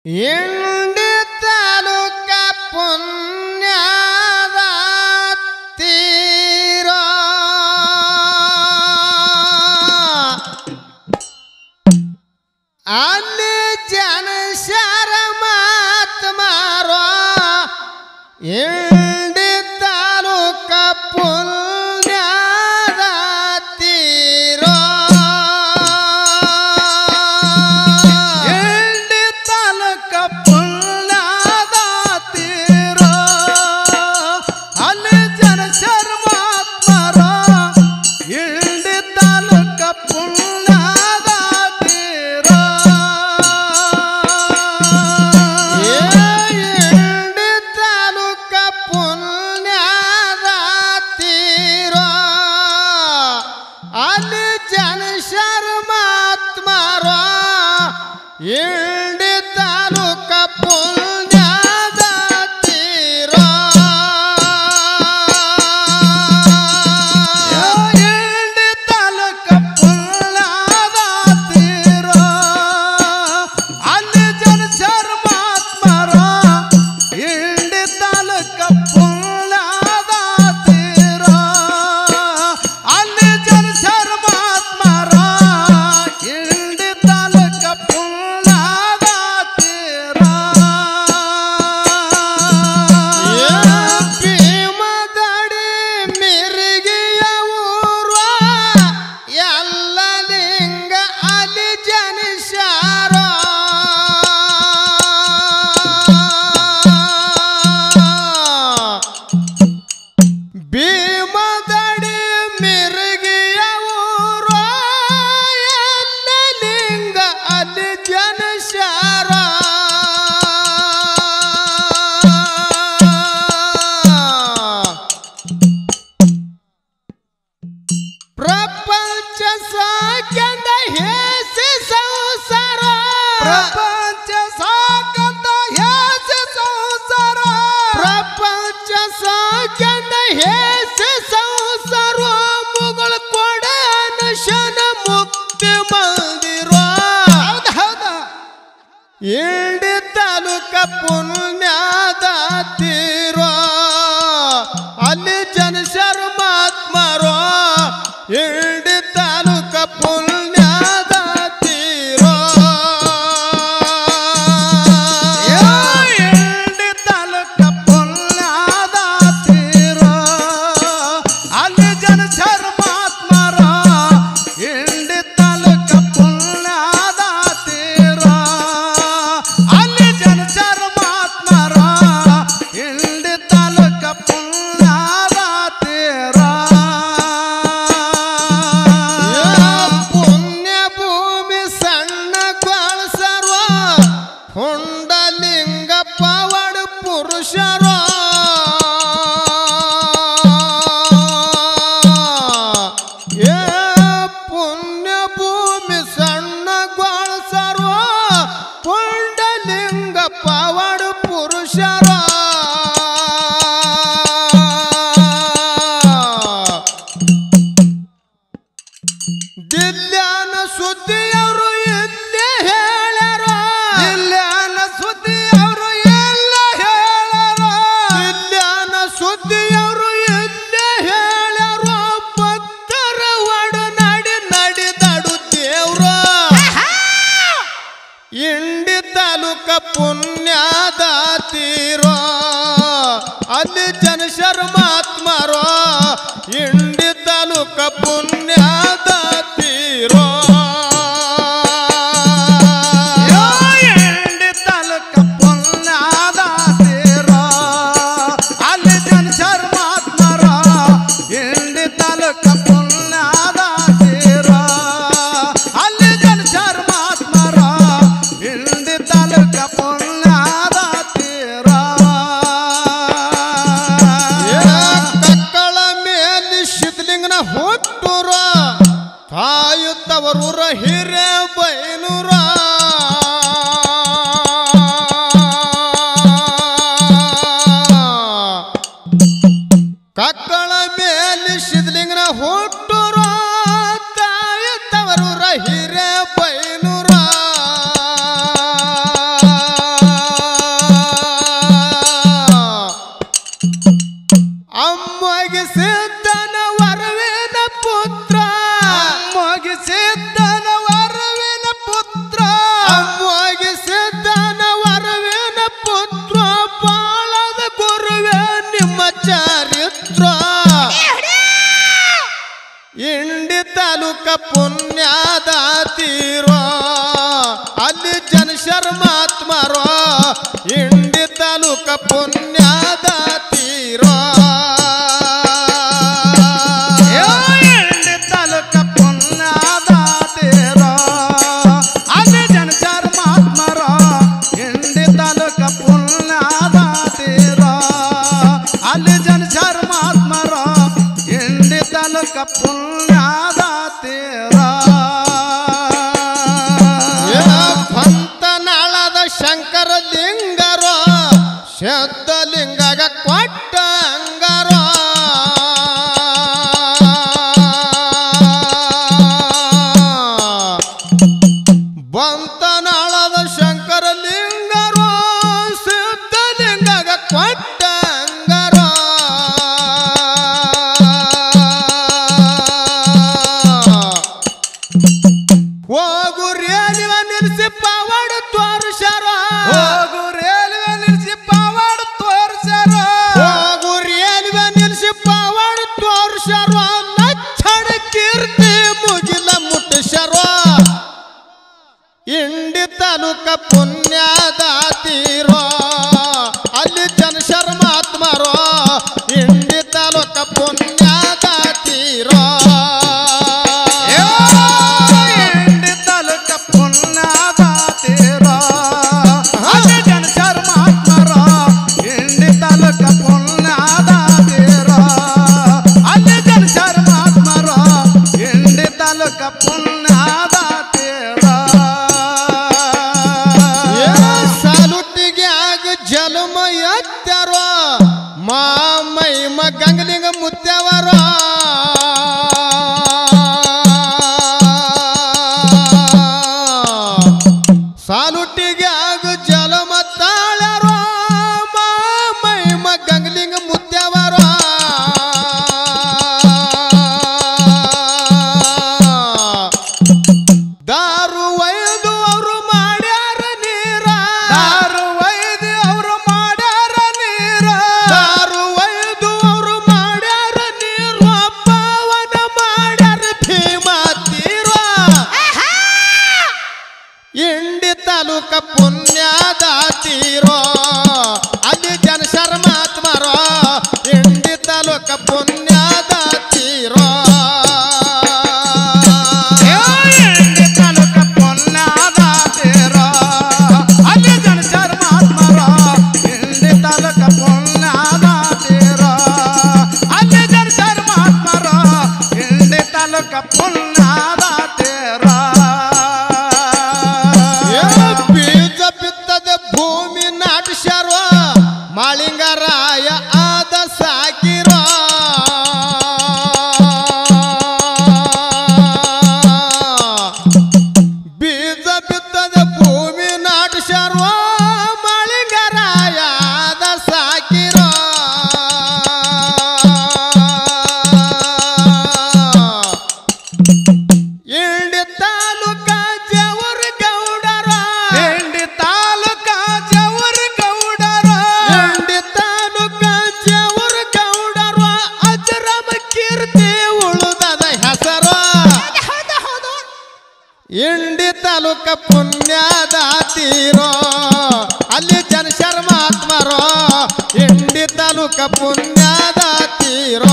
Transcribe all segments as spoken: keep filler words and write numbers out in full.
ಇಂಡಿ ತಾಲೂಕ ಪುಣ್ಯದ ತೀರ ಅಲ್ಲಿ ಜನಶರ ಮಾತ್ಮಾರೋ ಇಂಡಿ ತಾಲೂಕ ಪುಣ್ಯದ ತೀರ ಇಂಡಿ ತಾಲೂಕ ಪುಣ್ಯದ ತೀರ ಅಲ್ಲಿ ಜನಶರ ಮಾತ್ಮಾರೋ ಇಂಡಿ ತಾಲೂಕ ಪುಣ್ಯದ ತೀರ ಇಂಡಿ ತಾಲೂಕ ಪುಣ್ಯದ ತೀರ ಅಲ್ಲಿ ಜನಶರ ಮಾತ್ಮಾರೋ ಇಂಡಿ ತಾಲೂಕ ಪುಣ್ಯದ ತೀರ ಇಂಡಿ ತಾಲೂಕ ಪುಣ್ಯದ ತೀರ ಅಲ್ಲಿ ಜನಶರ ಮಾತ್ಮಾರೋ ಇಂಡಿ ತಾಲೂಕ ಪುಣ್ಯದ ತೀರ ಅಲ್ಲಿ ಜನಶರ ಮಾತ್ಮಾರೋ ಇಂಡಿ ತಾಲೂಕ ಪುಣ್ಯದ ತೀರ ಭೀಮದಡಿ ಮಿರಿಗಿಯ ಊರು ಎಲ್ಲ ಲಿಂಗ ಅಲ್ಲಿ ಜನಶರ ಭೀಮದಡಿ ಮಿರಿಗಿಯ ಊರು ಎಲ್ಲ ಲಿಂಗ ಅಲ್ಲಿ ಜನಶರ ಪ್ರಪಂಚ ಸಾಕ್ಯಂದ ಹೇಸಿ ಸಂಸಾರ ಪ್ರಪಂಚ ಸಾಕಂತ ಹೇಸಿ ಸಂಸಾರ ಪ್ರಪಂಚ ಸಾಕ್ಯಂದ ಹೇಸಿ ಸಂಸಾರ ಮುಗಳ ಕೊಡ ನಶನ ಮುಕ್ತಿ ಮಂದಿರ ಹೌದ ಹೌದ ಇಂಡಿ ತಾಲೂಕ ಪುಣ್ಯದ ತೀರ ಅಲ್ಲಿ ಜನಶರ ಮಾತ್ಮಾರೋ ಇಂಡಿ ತಾಲೂಕ ಪುಣ್ಯದ ತೀರ ಇಂಡಿ ತಾಲೂಕ ಪುಣ್ಯದ ತೀರ ಅಲ್ಲಿ ಜನಶರ ಮಾತ್ಮಾರ ಇಂಡಿ ತಾಲೂಕ ಪುಣ್ಯದ ತೀರ ಅಲ್ಲಿ ಜನಶರ ಮಾತ್ಮಾರ ಇಂಡಿ ತಾಲೂಕ ಪುಣ್ಯದ ತೀರ ಪುಣ್ಯ ಭೂಮಿ ಸಣ್ಣ ಗೋಳಸರ್ವ ಪುಂಡಲಿಂಗ ಪವಾಡ ಪುರುಷರ ಏ ಪುಣ್ಯ ಭೂಮಿ ಸಣ್ಣ ಗೋಳಸರ್ವ ಪುಂಡಲಿಂಗ ಪವಾಡ ಪುರುಷರ ದಿಲ್ಯಾನ ಸುದ್ದಿಯವರು ಎಲ್ಲೇ ಹೇಳ್ಯಾರ ಇಲ್ಲಾನ ಸುದ್ದಿ ಅವರು ಎಲ್ಲ ಹೇಳರ ದಿಲ್ಯಾನ ಸುದ್ದಿಯವರು ಎಲ್ಲೇ ಹೇಳ್ಯಾರ ಭಕ್ತರ ಒಡನಾಡಿ ನಡೆದಾಡು ದೇವ್ರ ಇಂಡಿ ತಾಲೂಕ ಪುಣ್ಯದ ತೀರ ಅಲ್ಲಿ ಜನಶರ ಮಾತ್ಮಾರೋ ಇಂಡಿ ತಾಲೂಕ ಪುಣ್ಯದ ತೀರ ಇಂಡಿ ತಾಲೂಕ ಪುಣ್ಯದ ತೀರ ಅಲ್ಲಿ ಜನಶರ ಮಾತ್ಮಾರ ಇಂಡಿ ತಾಲೂಕ ಪುಣ್ಯದ ತೀರ ಅಲ್ಲಿ ಜನಶರ ಮಾತ್ಮಾರ ಇಂಡಿ ತಾಲೂಕ ಪುಣ್ಯದ ತೀರ ಏ ಪುಣ್ಯದ ತೀರೋ ಅಲ್ಲಿ ಜನ ಶರ್ಮಾತ್ಮರೋ ಇಂಡಿ ತಾಲೂಕ ಪುಣ್ಯದ ತೀರೋ ಇಂಡಿ ತಾಲೂಕ ಪುಣ್ಯದ ತೀರೋ ಅಲ್ಲಿ ಜನ ಶರ್ಮಾತ್ಮರೋ ಇಂಡಿ ತಾಲೂಕ ಪುಣ್ಯದ ತೀರೋ ಅಲ್ಲಿ ಜನ ಶರ್ಮಾತ್ಮರೋ ಇಂಡಿ ತಾಲೂಕ ಪುಣ್ಯದ ತೀರೋ ಪಂತನಾಳದ ಶಂಕರ ಲಿಂಗರೋ ಶಬ್ದ ಲಿಂಗಗ ಕೊಟ್ಟ ಅಂಗರೋ ಬಂತನಾಳದ ಶಂಕರ ಲಿಂಗರೋ ಶಬ್ದ ಲಿಂಗಗ ಕೊಟ್ಟ ಅಂಗರೋ ಹೋಗು ರೇಲ್ವೆ ನಿಲ್ಸಿ ಪವಾಡ ತೋರ್ಸ್ಯಾರ ಹೋಗು ರೇಲ್ವೆ ನಿಲ್ಸಿ ಪವಾಡ ತೋರ್ಸ್ಯಾರ ಹೋಗು ರೇಲ್ವೆ ನಿಲ್ಸಿ ಪವಾಡ ತೋರ್ಸ್ಯಾರ ಲಕ್ಷಣ ಕೀರ್ತಿ ಮುಗಿಲ ಮುಟ್ಟಿಸ್ಯಾರ ಇಂಡಿ ತಾಲೂಕ ಪುಣ್ಯದ ತೀರೋ ಅಲ್ಲಿ ಜನ ಶರ್ಮಾತ್ಮರೋ ಇಂಡಿ ತಾಲೂಕ ಪುಣ್ಯದ ತೀರೋ ಇಂಡಿ ತಾಲೂಕ ಪುಣ್ಯದ ತೀರೋ ಅಲ್ಲಿ ಜನ ಶರ್ಮಾತ್ಮರೋ ಇಂಡಿ ತಾಲೂಕ ಪುಣ್ಯದ ತೀರೋ ಅಲ್ಲಿ ಜನ ಶರ್ಮಾತ್ಮರೋ ಇಂಡಿ ತಾಲೂಕ ಪುಣ್ಯದ ತೀರೋ ಸಾಲುಟ್ಟಿಗೆ ಆಗ ಜಲಮ ಎತ್ತರೋ ಮಾಮೈ ಮ ಗಂಗಲಿಂಗ ಮುತ್ತವರ ಸಾಲುಟ್ಟಿಗೆ ಆಗ ಜಲಮ ತಾಳರೋ ಮಾಮೈ ಮ ಗಂಗಲಿಂಗ ಮುತ್ತವರ ದಾರು ಒಯ್ದು ಅವರು ಮಾಡ್ಯಾರ ನೀರ ದಾರು ಒಯ್ದು ಅವರು ಮಾಡ್ಯಾರ ನೀರ ದಾರು ಒಯ್ದು ಅವರು ಮಾಡ್ಯಾರ ನೀರು ಅಪ್ಪವನ ಮಾಡ್ಯಾರ ಭೀಮ ತೀರ ಇಂಡಿ ತಾಲೂಕ ಪುಣ್ಯದ ತೀರೋ ಅಲ್ಲಿ ಜನ ಶರ್ಮಾತ್ಮರೋ ಇಂಡಿ ತಾಲೂಕ ಪುಣ್ಯದ ತೀರೋ ಇಂಡಿ ತಾಲೂಕ ಪುಣ್ಯದ ತೀರೋ ಅಲ್ಲಿ ಜನ ಶರ್ಮಾತ್ಮರೋ ಇಂಡಿ ತಾಲೂಕ ಪುಣ್ಯದ ತೀರೋ ಅಲ್ಲಿ ಜನ ಶರ್ಮಾತ್ಮರೋ ಇಂಡಿ ತಾಲೂಕ ಪುಣ್ಯದ ತೀರೋ ಬೀಜ ಬಿತ್ತದ ಭೂಮಿ ನಾಟಿಸ್ಯಾರ ಮಾಳಿಂಗರಾಯ ಆದ ಸಾಕಿರೋ ಬೀಜ ಬಿತ್ತದ ಭೂಮಿ ನಾಟಿಸ್ಯಾರ ಮಾಳಿಂಗರಾಯ ಆದ ಸಾಕಿರೋ ಇಂಡಿ ತಾಲೂಕ ಜವರ ಗೌಡರ ಇಂಡಿ ತಾಲೂಕ ಜವರ ಗೌಡರ ಇಂಡಿ ತಾಲೂಕ ಜವರ ಗೌಡರ ಅಜರಮ ಕೀರ್ತಿ ಉಳುದದ ಹೆಸರು ಇಂಡಿ ತಾಲೂಕ ಪುಣ್ಯದ ತೀರೋ ಅಲ್ಲಿ ಜನ ಶರ್ಮಾತ್ಮರೋ ಇಂಡಿ ತಾಲೂಕ ಪುಣ್ಯದ ತೀರೋ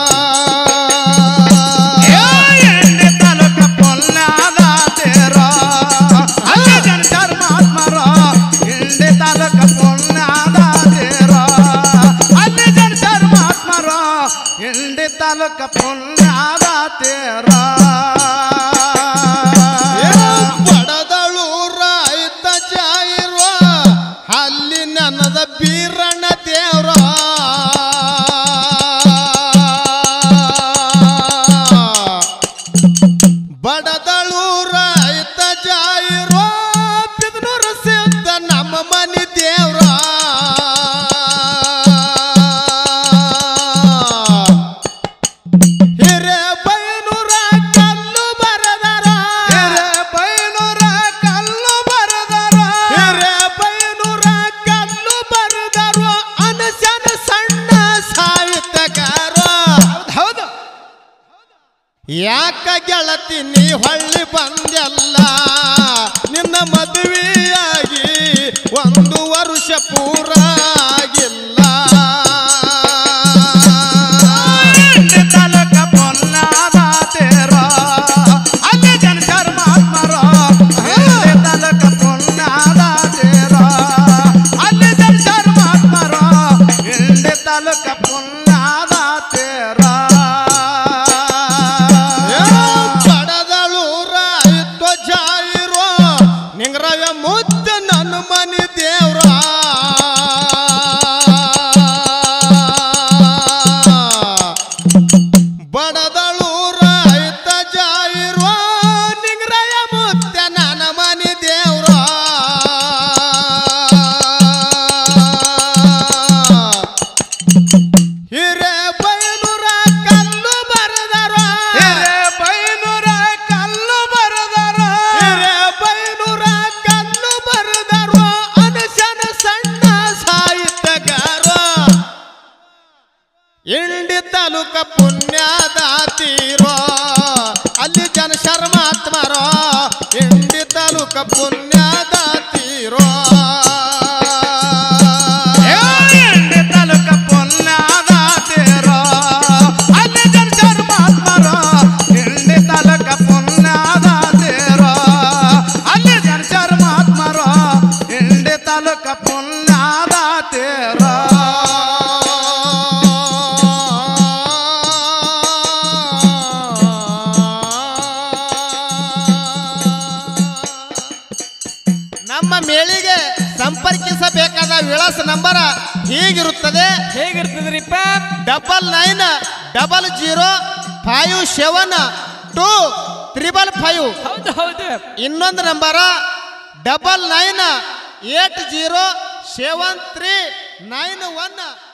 ಇಂಡಿ ತಾಲೂಕ ಪುಣ್ಯದ ತೀರೋ ಅಲ್ಲಿ ಜನ ಶರ್ಮಾತ್ಮರೋ ಇಂಡಿ ತಾಲೂಕ ಪುಣ್ಯದ ತೀರೋ ಅಲ್ಲಿ ಜನ ಶರ್ಮಾತ್ಮರೋ ಇಂಡಿ ತಾಲೂಕ ಪುಣ್ಯದ ತೀರೋ ಬಡದಳು ರಾಯ್ತ ಜಾಯಿರೋ ಅಲ್ಲಿ ನನ್ನದ ಬೀರಣ್ಣ ದೇವ್ರ ಬಡದಳು ರಾಯ್ತ ಜಾಯಿರೋ ಬಿದ್ನೂರು ಸಿದ್ದ ನಮ್ಮ ಮನೆ ದೇವ್ರ ಹಿರೇ ಬೈನೂರ ಕಲ್ಲು ಬರದರ ಹಿರೇ ಬೈನೂರ ಕಲ್ಲು ಬರದರ ಹಿರೇ ಬೈನೂರ ಕಲ್ಲು ಬರದರು ಅನಸನ ಸಣ್ಣ ಸಾಹಿತ್ಯಗಾರ ಹೌದು ಯಾಕ ಗೆಳತಿ ನೀ ಹೊಳ್ಳಿ ಬಂದೆಲ್ಲ ನಿನ್ನ ಮದುವೆಯಾಗಿ ಒಂದು ವರ್ಷ ಪೂರ ಆಗಿಲ್ಲ ತಾಲೂಕ ಪೊನ್ನಾದ ತೇರ ಅಲ್ಲಿ ಜನಶರ್ ಮಹಾತ್ಮರ ತಾಲೂಕ ಪೊನ್ನಾದ ತೇರ ಅಲ್ಲಿ ಜನಶರ್ ಮಹಾತ್ಮರ ಹಿಂದೆ ತಾಲೂಕ ಪೊನ್ನಾದ ತೇರ ಬಡದಳೂರ ಇತ್ತು ಜಾಯಿರೋ ನಿಂಗ್ರವ ಮುದ್ದ ನನ್ನ ಮನೆ ದೇವ್ರ ಬಡದಳೂರ ಇತ್ತ ಜಾಯಿರೋ ನಿಂಗ್ರಯ ಮುದ್ದ ನನ್ನ ಮನೆ ದೇವ್ರ ಹಿರೇ ಬೈನೂರ ಕಲ್ಲು ಬರದರ ಹಿರೇ ಬೈನೂರ ಕಲ್ಲು ಬರದರ ಹಿರೇ ಬೈನೂರ ಕಲ್ಲು ಬರದರ ಅನಶನ ಸಣ್ಣ ಸಾಹಿತ್ಯಗಾರ ಇಂಡಿ ತಾಲೂಕ ಪುಣ್ಯದ ತೀರೋ ಅಲ್ಲಿ ಜನ ಶರ್ಮಾತ್ಮರ ಇಂಡಿ ತಾಲೂಕ ಪುಣ್ಯದ ತೀರೋ ಹಿಂದೆ ತಾಲೂಕ ಪೊನ್ನಾದ ತೇರ ಅಲ್ಲಿ ಜನಶರ್ ಮಹಾತ್ಮರ ಹಿಂದೆ ತಾಲೂಕ ಪೊನ್ನಾದ ತೇರ ಅಲ್ಲಿ ಜನಶರ್ ಮಹಾತ್ಮರ ಹಿಂದೆ ತಾಲೂಕ ಪೊನ್ನಾದ ತೇರ ನಮ್ಮ ಮೇಳಿಗೆ ಸಂಪರ್ಕಿಸಬೇಕಾದ ವಿಳಾಸ ನಂಬರ್ ಹೀಗಿರುತ್ತದೆ ಹೇಗಿರ್ತದ್ರಿಪ್ಪ double nine double zero five seven two triple five ಹೌದು ಹೌದು ಇನ್ನೊಂದು number double nine eight zero seven three nine one